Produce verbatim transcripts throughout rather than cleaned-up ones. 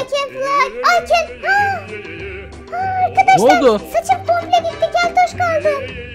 I can fly. I can. Ha. Ha, arkadaşlar Ne oldu? saçım komple gitti. Keltoş kaldı.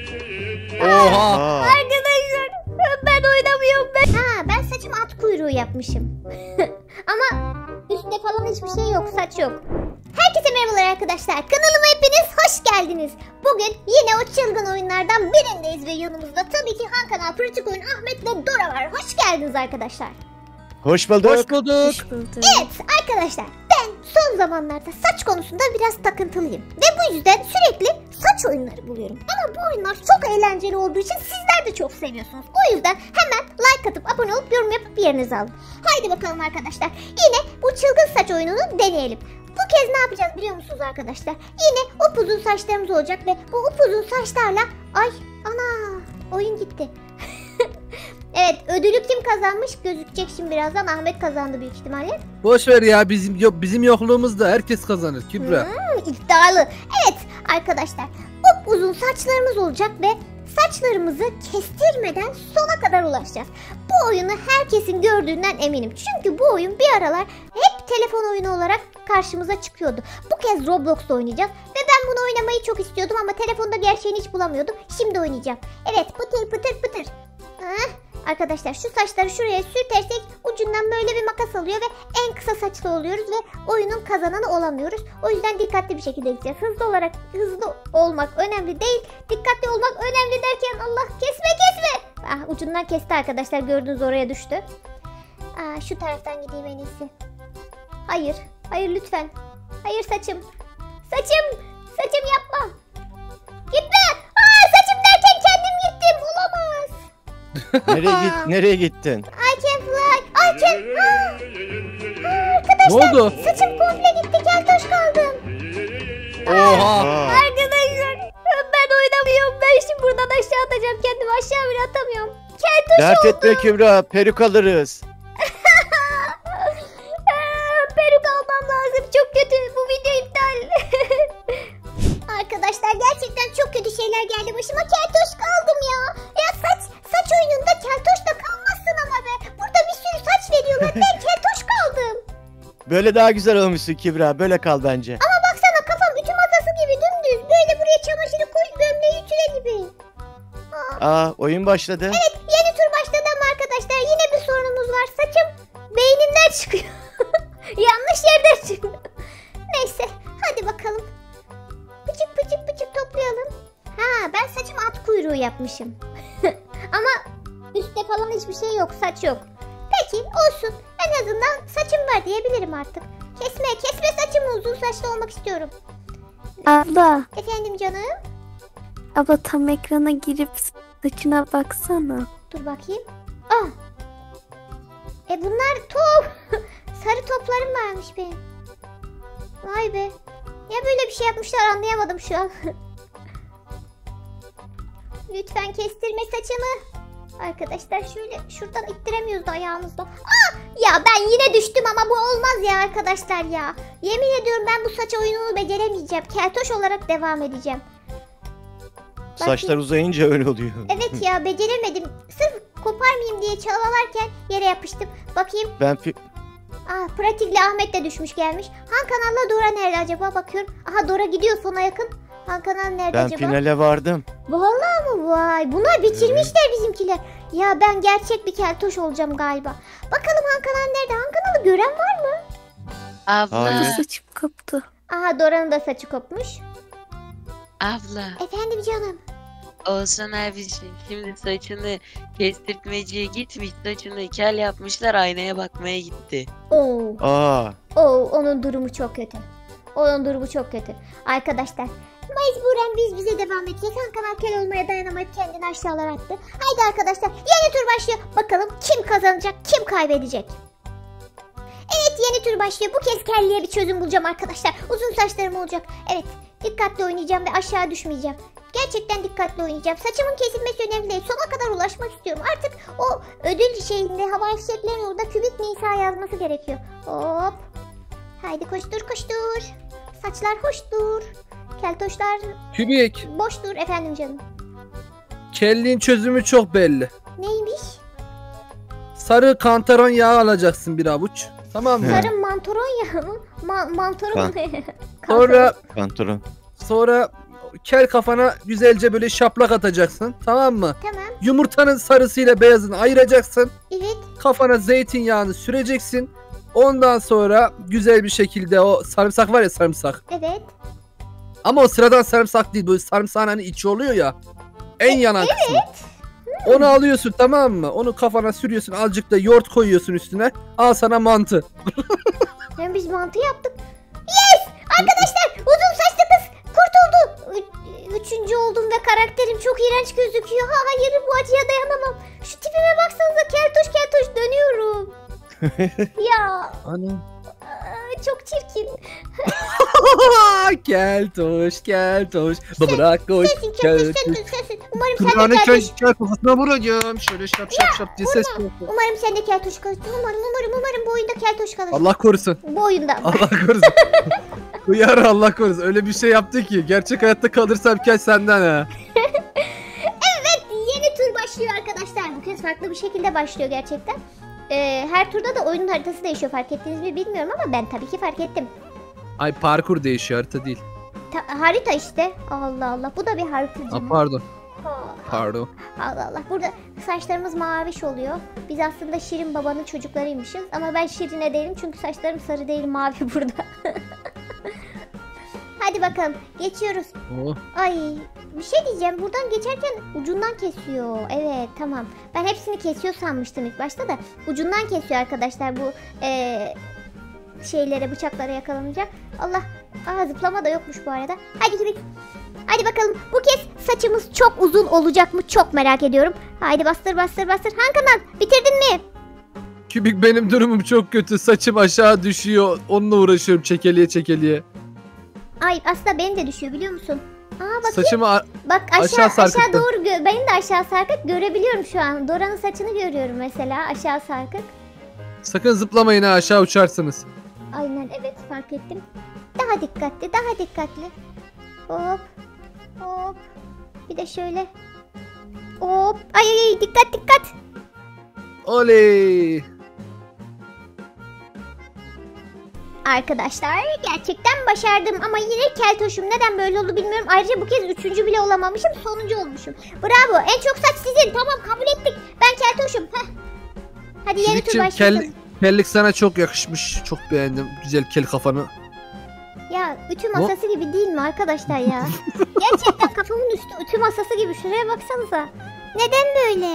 Oha. Aa, Arkadaşlar ben oynamıyorum ben. Ha, ben saçımı at kuyruğu yapmışım. Ama üstte falan hiçbir şey yok, saç yok. Herkese merhabalar arkadaşlar. Kanalıma hepiniz hoş geldiniz. Bugün yine o çılgın oyunlardan birindeyiz ve yanımızda tabii ki Han Kanal, Pratik Oyun, Ahmet ve Dora var. Hoş geldiniz arkadaşlar. hoş bulduk. Hoş bulduk. Evet arkadaşlar, ben son zamanlarda saç konusunda biraz takıntılıyım. Ve bu yüzden sürekli saç oyunları buluyorum. Ama bu oyunlar çok eğlenceli olduğu için sizler de çok seviyorsunuz. O yüzden hemen like atıp abone olup yorum yapıp yerinizi alın. Haydi bakalım arkadaşlar. Yine bu çılgın saç oyununu deneyelim. Bu kez ne yapacağız biliyor musunuz arkadaşlar? Yine upuzun saçlarımız olacak ve bu upuzun saçlarla... Ay ana, oyun gitti. Evet, ödülü kim kazanmış gözükecek şimdi birazdan. Ahmet kazandı büyük ihtimalle. Boş ver ya, bizim yok bizim yokluğumuzda herkes kazanır Kübra. Hmm, iddialı. Evet arkadaşlar, upuzun saçlarımız olacak ve saçlarımızı kestirmeden sona kadar ulaşacağız. Bu oyunu herkesin gördüğünden eminim. Çünkü bu oyun bir aralar hep telefon oyunu olarak karşımıza çıkıyordu. Bu kez Roblox'ta oynayacağız ve ben bunu oynamayı çok istiyordum ama telefonda gerçeğini hiç bulamıyordum. Şimdi oynayacağım. Evet, pıtır pıtır pıtır. Hah. Arkadaşlar şu saçları şuraya sürtersek ucundan böyle bir makas alıyor ve en kısa saçlı oluyoruz ve oyunun kazananı olamıyoruz. O yüzden dikkatli bir şekilde gideceğiz. Hızlı olarak hızlı olmak önemli değil. Dikkatli olmak önemli derken Allah kesme kesme. Ah, ucundan kesti arkadaşlar, gördünüz oraya düştü. Aa, şu taraftan gideyim en iyisi. Hayır. Hayır lütfen. Hayır saçım. Saçım. Saçım yapma. Gitme. Aa, saçım derken kendim gittim. Olamaz. Nereye git nereye gittin? I can fly. I can. Ha. Ha, arkadaşlar Ne oldu? saçım komple gitti. Keltoş kaldım. Oha. Aa, Arkadaşlar ben oynamıyorum. Ben şimdi buradan aşağı atacağım. Kendimi aşağı bile atamıyorum. Keltoş dert oldum. etme Kübra, peruk alırız. Aa, peruk almam lazım. Çok kötü. Bu video iptal. Arkadaşlar gerçekten çok kötü şeyler geldi başıma. Keltoş kaldım ya. Ya saç saç oyununda keltoş da kalmazsın ama be. Burada bir sürü saç veriyorlar. Ben keltoş kaldım. Böyle daha güzel olmuşsun Kübra, böyle kal bence. Ama baksana kafam ütü masası gibi dümdüz. Böyle buraya çamaşırı koy, gömleği ütüle gibi. Aa. Aa, oyun başladı. Evet, yeni tur başladı ama arkadaşlar yine bir sorunumuz var. Saçım beynimden çıkıyor. Yanlış yerden çıkıyor. Neyse hadi bakalım. Pıçık pıçık pıçık toplayalım. Ha, ben saçımı at kuyruğu yapmışım. Ama üstte falan hiçbir şey yok, saç yok. Peki olsun, en azından saçım var diyebilirim artık. Kesme kesme saçımı, uzun saçlı olmak istiyorum. Abla, Efendim canım. abla tam ekrana girip saçına baksana. Dur bakayım. Ah. E bunlar top. Sarı toplarım varmış benim. Vay be. Ya böyle bir şey yapmışlar, anlayamadım şu an. Lütfen kestirme saçımı. Arkadaşlar şöyle şuradan ittiremiyoruz da ayağımızla. Aa! Ya ben yine düştüm ama bu olmaz ya arkadaşlar ya. Yemin ediyorum ben bu saç oyununu beceremeyeceğim. Keltoş olarak devam edeceğim. Saçlar uzayınca öyle oluyor. Evet ya, beceremedim. Sırf koparmayayım diye çalalarken yere yapıştım. Bakayım. Ben fi- Aa, Pratik'le Ahmet de düşmüş gelmiş. Han Kanal'la Dora nerede acaba, bakıyorum. Aha, Dora gidiyor sona yakın. Han Kanal nerede ben acaba? finale vardım. Vallahi mı? Vay. Bunlar bitirmişler bizimkiler. Ya ben gerçek bir keltoş olacağım galiba. Bakalım Han Kanal nerede? Han Kanal'ı gören var mı? Abla, Hayır. Saçım koptu. Aha, Dora'nın da saçı kopmuş. abla, Efendim canım. Oğuzhan abi şimdi saçını kestirtmeciye gitmiş, saçını kel yapmışlar, aynaya bakmaya gitti. Oo. Aa, Oo, onun durumu çok kötü. Onun durumu çok kötü. Arkadaşlar mecburen biz bize devam edeceğiz. Han Kanal kel olmaya dayanamayıp kendini aşağılara attı. Haydi arkadaşlar, yeni tur başlıyor. Bakalım kim kazanacak, kim kaybedecek. Evet, yeni tur başlıyor. Bu kez kelliye bir çözüm bulacağım arkadaşlar. Uzun saçlarım olacak. Evet, dikkatli oynayacağım ve aşağı düşmeyeceğim. Gerçekten dikkatli oynayacağım. Saçımın kesilmesi önemli değil. Sona kadar ulaşmak istiyorum. Artık o ödül şeyinde, hava fişeklerin orada kübik Nisa yazması gerekiyor. Hop. Haydi koştur koştur. Saçlar hoştur. Keltoşlar Kübik. boştur. Efendim canım. Kelliğin çözümü çok belli. Neymiş? Sarı kantaron yağı alacaksın bir avuç. Tamam mı? Sarı mantoron ya. Ma mantoron Kan- ne? Sonra Pantolon. sonra kel kafana güzelce böyle şaplak atacaksın. Tamam mı? Tamam. Yumurtanın sarısıyla beyazını ayıracaksın. Evet. Kafana zeytinyağını süreceksin. Ondan sonra güzel bir şekilde o sarımsak var ya, sarımsak. Evet. Ama o sıradan sarımsak değil. Bu sarımsağın hani içi oluyor ya. En yanan kısmı. Onu alıyorsun, tamam mı? Onu kafana sürüyorsun. Azıcık da yoğurt koyuyorsun üstüne. Al sana mantı. Hem biz mantı yaptık. Yes! Arkadaşlar uzun saçlı kız kurtuldu. Ü- üçüncü oldum ve karakterim çok iğrenç gözüküyor. Ha, hayır, bu acıya dayanamam. Şu tipime baksanıza, keltoş keltoş dönüyorum. Ya Ana. aa, çok çirkin. Gel toş, gel toş. Bırak koş. Sensin Gel keltoş, toş. sensin sensin. Umarım sen de Kulağını keltoş. kel, kel kafasına vuracağım. Şöyle şap şap şap diye ses yapıyor. Umarım sen de keltoş kalırsın. Umarım umarım umarım bu oyunda keltoş kalırsın. Allah korusun. Bu oyunda. Allah korusun. Uyar, Allah korusun. Öyle bir şey yaptı ki. Gerçek hayatta kalırsam kel senden ha. Evet, yeni tur başlıyor arkadaşlar. Bu kez farklı bir şekilde başlıyor gerçekten. Ee, her turda da oyunun haritası değişiyor. Fark ettiniz mi bilmiyorum ama ben tabii ki fark ettim. Ay parkur değişiyor, harita değil. Ta- harita işte. Allah Allah. Bu da bir haritacı Ha, mı? pardon. Ha, Pardon. Allah Allah. Burada saçlarımız maviş oluyor. Biz aslında Şirin babanın çocuklarıymışız. Ama ben Şirin'e değilim çünkü saçlarım sarı değil, mavi burada. Hadi bakalım. Geçiyoruz. Oh. Ay, bir şey diyeceğim. Buradan geçerken ucundan kesiyor. Evet, tamam. Ben hepsini kesiyor sanmıştım ilk başta da. Ucundan kesiyor arkadaşlar bu eee, şeylere, bıçaklara yakalanacak. Allah. Aa, zıplama da yokmuş bu arada. Hadi gidelim. Hadi bakalım. Bu kez saçımız çok uzun olacak mı? Çok merak ediyorum. Haydi bastır bastır bastır. Hankanan, bitirdin mi? Kübik, benim durumum çok kötü. Saçım aşağı düşüyor. Onunla uğraşıyorum çekeliye çekeliye. Ay, aslında benim de düşüyor biliyor musun? Aa, bakayım. Saçımı a- Bak aşağı aşağı aşağı, sarkıttın. doğru gö- benim de aşağı sarkık görebiliyorum şu an. Dora'nın saçını görüyorum mesela, aşağı sarkık. sakın zıplamayın ha, aşağı uçarsınız. Aynen, evet, fark ettim. Daha dikkatli, daha dikkatli. Hop. Hop. Bir de şöyle. Hop. Ay ay ay, dikkat dikkat. Oley. Arkadaşlar gerçekten başardım ama yine keltoşum. Neden böyle oldu bilmiyorum. Ayrıca bu kez üçüncü bile olamamışım, sonuncu olmuşum. Bravo, en çok saç sizin. Tamam, kabul ettik. Ben keltoşum. Heh. Hadi yeni tur Kübikçim, başlasın. kel, kellik sana çok yakışmış. Çok beğendim. Güzel kel kafanı. Ya ütü masası gibi değil mi arkadaşlar ya? Gerçekten kafamın üstü ütü masası gibi. Şuraya baksanıza. Neden böyle?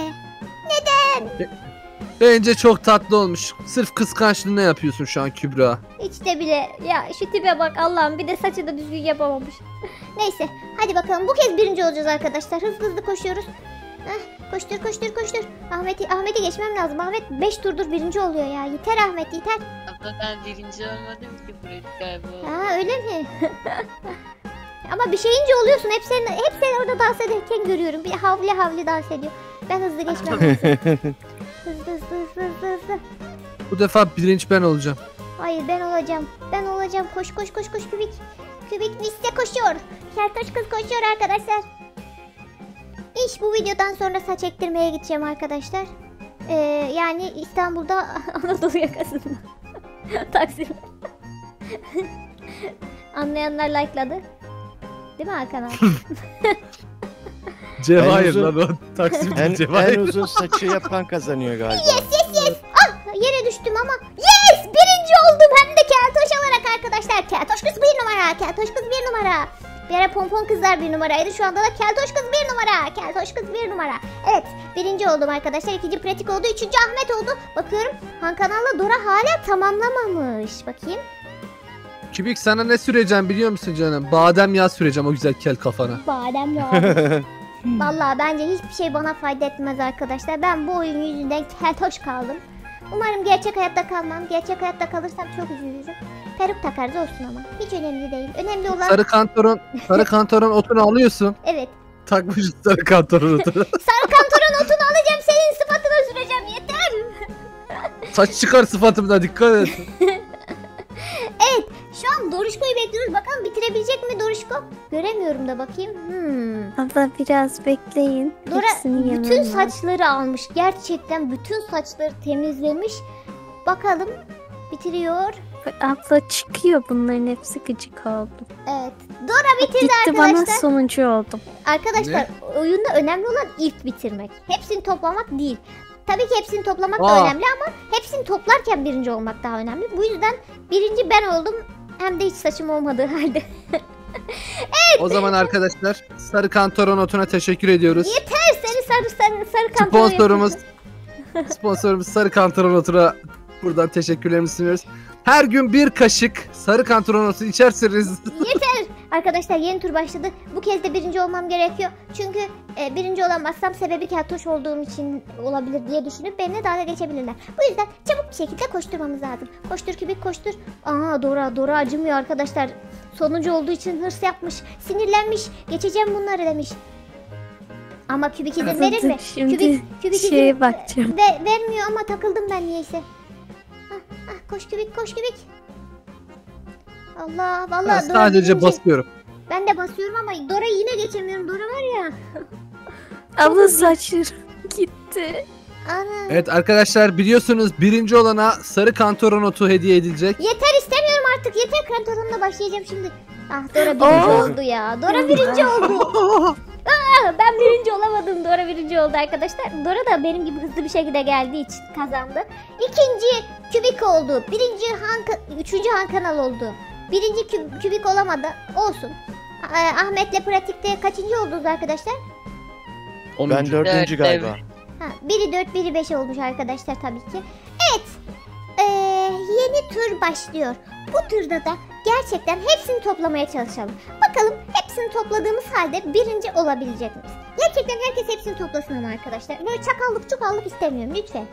Bence çok tatlı olmuş. Sırf kıskançlığına yapıyorsun şu an Kübra. Hiç de bile. Ya şu tipe bak Allah'ım, bir de saçı da düzgün yapamamış. Neyse hadi bakalım, bu kez birinci olacağız arkadaşlar. Hızlı hızlı koşuyoruz. Heh, koştur koştur koştur. Ahmet'i Ahmet'i geçmem lazım. Ahmet beş turdur birinci oluyor ya. Yeter Ahmet, yeter. Abla ben birinci olmadım ki burası galiba. Ha, öyle mi? Ama bir şeyince oluyorsun. Hep seni, hep seni orada dans ederken görüyorum. Bir havli havli dans ediyor. Ben hızlı geçmem lazım. Hızlı hızlı hızlı hızlı hızlı. Bu defa birinci ben olacağım. Hayır, ben olacağım. Ben olacağım. Koş koş koş koş Kübik. Kübik liste koşuyor. Keltoş kız koşuyor arkadaşlar. İş bu videodan sonra saç ektirmeye gideceğim arkadaşlar. Ee, yani İstanbul'da Anadolu yakasında. Taksim. Anlayanlar like'ladı. Değil mi Hakan abi? Cevahir uzun- lan o. Taksim'de En, en Cevahir. uzun saçı yapan kazanıyor galiba. Yes yes yes. Ah, yere düştüm ama. Yes, birinci oldum hem de keltoş olarak arkadaşlar. Keltoş kız bir numara. Keltoş kız bir numara. Bir ara pompon kızlar bir numaraydı. Şu anda da keltoş kız bir numara. Keltoş kız bir numara. Evet, birinci oldum arkadaşlar. İkinci pratik oldu. Üçüncü Ahmet oldu. Bakıyorum Han Kanal'la Dora hala tamamlamamış. Bakayım. Kübik, sana ne süreceğim biliyor musun canım? Badem yağı süreceğim o güzel kel kafana. Badem ya. Vallahi bence hiçbir şey bana fayda etmez arkadaşlar. Ben bu oyun yüzünden keltoş kaldım. Umarım gerçek hayatta kalmam. Gerçek hayatta kalırsam çok üzülürüm. Peruk takarız olsun ama. Hiç önemli değil. Önemli olan... Sarı kantoron, sarı kantoron otunu alıyorsun. Evet. Takmış sarı kantoron otunu. Sarı kantoron otunu alacağım. Senin sıfatına süreceğim. Yeter. Saç çıkar sıfatımda, dikkat et. Evet. Şu an Doruşko'yu bekliyoruz. Bakalım bitirebilecek mi Doruşko? Göremiyorum da bakayım. Hmm. Abla biraz bekleyin. Dora Hepsini yemem bütün lazım. saçları almış. Gerçekten bütün saçları temizlemiş. Bakalım Bitiriyor. Abla çıkıyor, bunların hepsi gıcık oldu. Evet. Dora bitirdi Gitti bana arkadaşlar. sonuncu oldum. Arkadaşlar oyunda önemli olan ilk bitirmek. Hepsini toplamak değil. Tabii ki hepsini toplamak da Aa. önemli ama hepsini toplarken birinci olmak daha önemli. Bu yüzden birinci ben oldum. Hem de hiç saçım olmadığı halde. O zaman arkadaşlar sarı kantaron otuna teşekkür ediyoruz. Yeter seni sarı sarı sarı kantaron Sponsorumuz yapıyorsun. sponsorumuz sarı kantaron otuna buradan teşekkürlerimizi sunuyoruz. Her gün bir kaşık sarı kantaron otu içerseniz Yeter. Arkadaşlar yeni tur başladı. Bu kez de birinci olmam gerekiyor. Çünkü e, birinci olamazsam sebebi keltoş olduğum için olabilir diye düşünüp benimle dalga geçebilirler. Bu yüzden çabuk bir şekilde koşturmamız lazım. Koştur kübik koştur. Aa Dora Dora acımıyor arkadaşlar. Sonuncu olduğu için hırs yapmış. Sinirlenmiş. Geçeceğim bunları demiş. Ama kübik izin verir mi? Şimdi Kübik, kübik şeye izin bakacağım. ve, vermiyor ama takıldım ben niyeyse. Ah, ah, koş kübik koş kübik. Allah ben vallahi Dora sadece birinci. basıyorum. Ben de basıyorum ama Dora'yı yine geçemiyorum. Dora var ya. Abla saçlarım gitti. Ana. Evet arkadaşlar biliyorsunuz birinci olana sarı kantaron otu hediye edilecek. Yeter istemiyorum artık. Yeter kantorumla başlayacağım şimdi. Ah Dora birinci Oo. oldu ya. Dora birinci oldu. Ah, ben birinci olamadım. Dora birinci oldu arkadaşlar. Dora da benim gibi hızlı bir şekilde geldiği için kazandı. İkinci kübik oldu. Birinci Han, üçüncü Han kanal oldu. Birinci küb, kübik olamadı. Olsun. Ah, Ahmet'le pratikte kaçıncı oldunuz arkadaşlar? Ben onuncu. dördüncü Evet, galiba. Ha, biri dört, biri beş olmuş arkadaşlar tabii ki. Evet. Ee, yeni tur başlıyor. Bu turda da gerçekten hepsini toplamaya çalışalım. Bakalım hepsini topladığımız halde birinci olabilecek miyiz? Gerçekten herkes hepsini toplasın ama arkadaşlar. Böyle çakallık çukallık istemiyorum lütfen.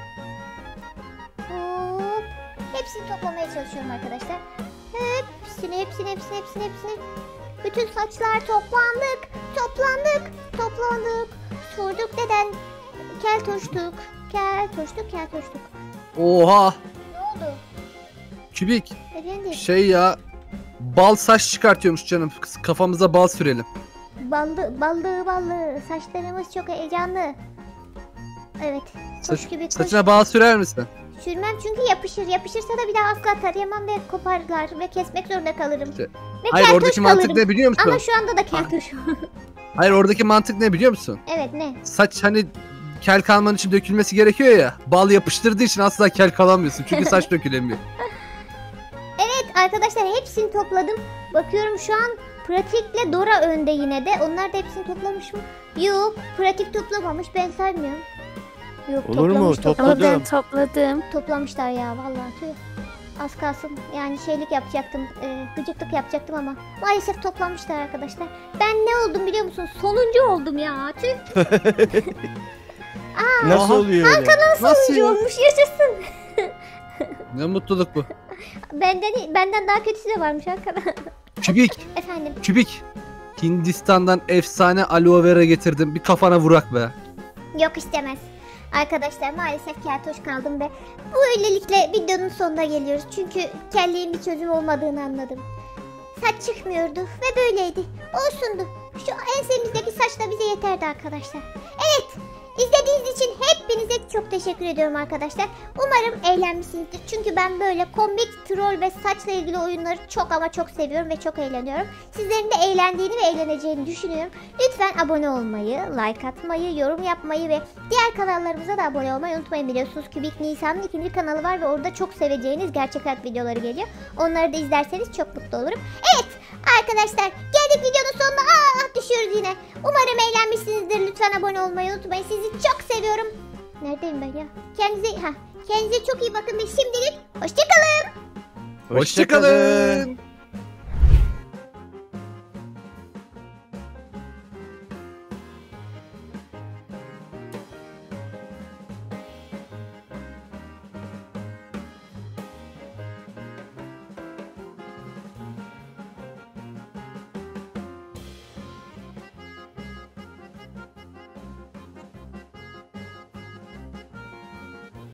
Hop. Hepsini toplamaya çalışıyorum arkadaşlar. Hepsini, hepsini, hepsini, hepsini, hepsini. Bütün saçlar toplandık. Toplandık. Toplandık. Sorduk neden? Keltoştuk. Keltoştuk, keltoştuk. Oha Ne oldu? kübik Efendim? şey ya bal saç çıkartıyormuş canım, kafamıza bal sürelim. Ballı, ballı, ballı. Saçlarımız çok heyecanlı. Evet. Koş Saç- gibi koş. Saçına bal sürer misin? Sürmem çünkü yapışır. Yapışırsa da bir daha asla tarayamam ve koparlar ve kesmek zorunda kalırım. Şey- Ve Hayır keltoş oradaki mantık kalırım. ne biliyor musun? Ama şu anda da keltoş. Hayır oradaki mantık ne biliyor musun? Evet ne? Saç hani kel kalman için dökülmesi gerekiyor ya. Bal yapıştırdığı için asla kel kalamıyorsun. Çünkü saç dökülemiyor. Evet arkadaşlar hepsini topladım. Bakıyorum şu an pratikle Dora önde yine de. Onlar da hepsini toplamış mı? Yok pratik toplamamış ben saymıyorum. Yok Olur mu? toplamış, Top- toplamış. Ama ben Topladım. topladım. Toplamışlar ya vallahi tüh. Az kalsın yani şeylik yapacaktım, e, gıcıklık yapacaktım ama maalesef toplamışlar arkadaşlar. Ben ne oldum biliyor musun? Sonuncu oldum ya tüh. Nasıl Aha. oluyor öyle? Nasıl Sonuncu ya? olmuş yaşasın. Ne mutluluk bu. Benden benden daha kötüsü de varmış arkadaşlar. Kübik, Efendim kübik. Hindistan'dan efsane aloe vera getirdim. Bir kafana vurak be. yok istemez. Arkadaşlar maalesef keltoş kaldım ve böylelikle videonun sonuna geliyoruz. Çünkü kelliğin bir çözüm olmadığını anladım. Saç çıkmıyordu ve böyleydi. Olsundu. Şu ensemizdeki saç da bize yeterdi arkadaşlar. Evet. İzlediğiniz için hepinize çok teşekkür ediyorum arkadaşlar. Umarım eğlenmişsinizdir. Çünkü ben böyle komik, troll ve saçla ilgili oyunları çok ama çok seviyorum ve çok eğleniyorum. Sizlerin de eğlendiğini ve eğleneceğini düşünüyorum. Lütfen abone olmayı, like atmayı, yorum yapmayı ve diğer kanallarımıza da abone olmayı unutmayın. Biliyorsunuz Kübik Nisan'ın ikinci kanalı var ve orada çok seveceğiniz gerçek hayat videoları geliyor. Onları da izlerseniz çok mutlu olurum. Evet arkadaşlar geldik videonun sonuna. Aa düşüyoruz yine. Umarım eğlenmişsinizdir. Lütfen abone olmayı unutmayın. Sizi çok seviyorum. Neredeyim ben ya? Kendinize, ha, kendinize çok iyi bakın ve şimdilik hoşçakalın. Hoşçakalın.